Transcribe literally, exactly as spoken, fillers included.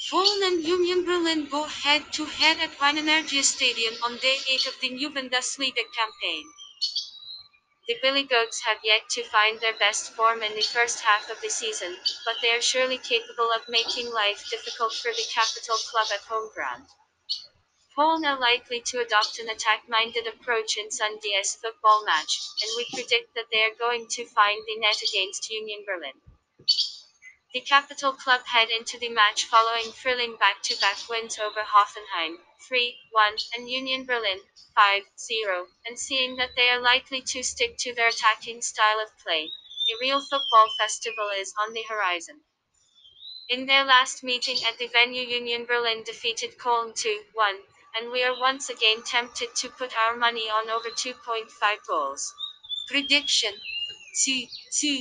Köln and Union Berlin go head-to-head at Wienenergie Stadium on day eight of the new Bundesliga campaign. The Billy Goats have yet to find their best form in the first half of the season, but they are surely capable of making life difficult for the capital club at home ground. Köln are likely to adopt an attack-minded approach in Sunday's football match, and we predict that they are going to find the net against Union Berlin. The capital club head into the match following thrilling back-to-back wins over Hoffenheim, three one, and Union Berlin, five zero, and seeing that they are likely to stick to their attacking style of play, a real football festival is on the horizon. In their last meeting at the venue, Union Berlin defeated Köln two one, and we are once again tempted to put our money on over two point five goals. Prediction: two two.